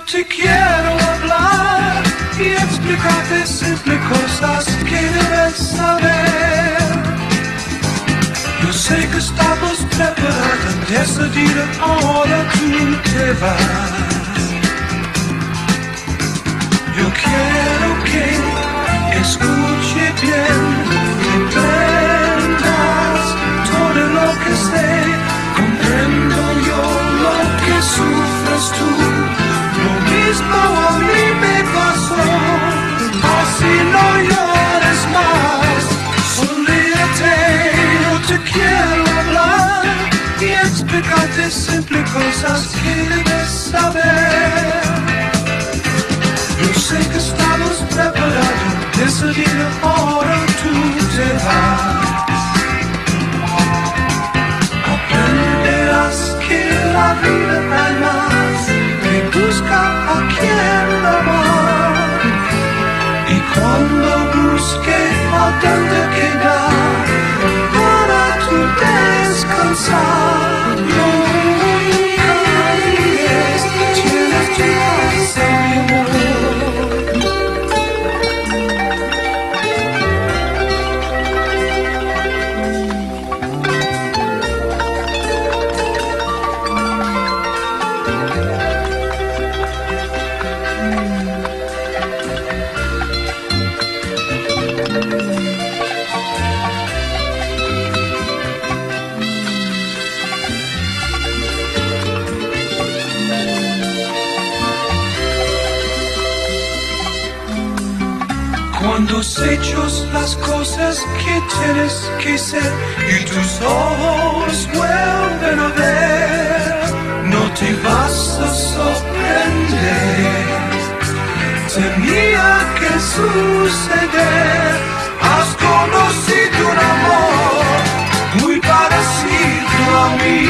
te quiero hablar y explicarte simple cosas que debes saber. Yo sé que estamos preparados, decidida, ahora tú te vas. Yo quiero que escuche bien, comprendas todo lo que sé, comprendo yo lo que sufres tú. Lo mismo a mí me pasó, así no llores más. Sonríete, yo te quiero hablar y explicarte simple cosas que debes saber. Yo sé que estamos preparados, decidido, ahora tú te vas. Aprenderás que la vida hay más, que busca a quien amar. Y cuando busque a dónde quedar, para tu descansar, no cambies, tienes tu casa, mi amor. Cuando hechos las cosas que tienes que ser y tus ojos vuelven a ver, no te vas a sorprender. Tenía que suceder. Has conocido un amor muy parecido a mí.